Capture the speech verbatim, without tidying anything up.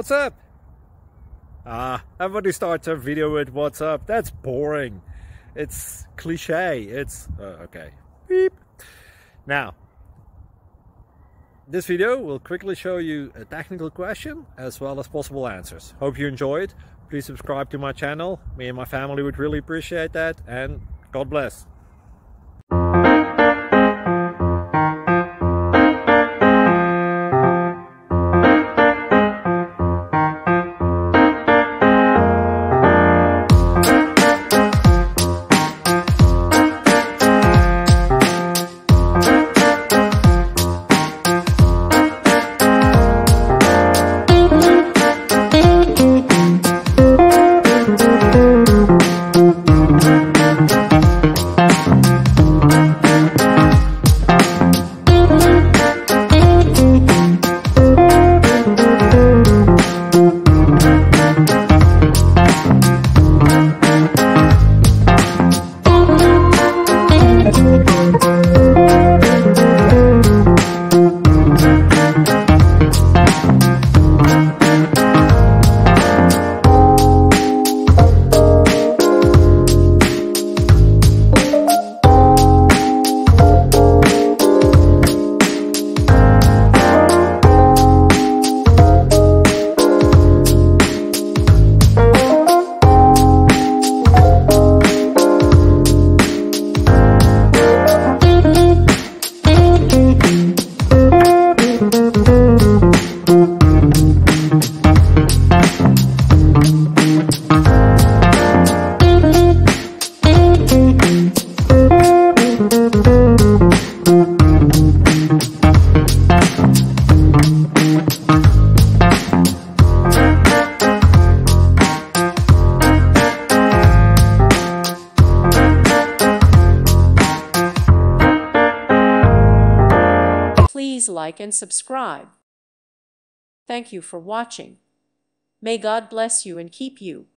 what's up? Ah, everybody starts a video with what's up. That's boring. It's cliche. It's, uh, okay. Beep. Now, this video will quickly show you a technical question as well as possible answers. Hope you enjoy it. Please subscribe to my channel. Me and my family would really appreciate that, and God bless. Please like and subscribe. Thank you for watching. May God bless you and keep you.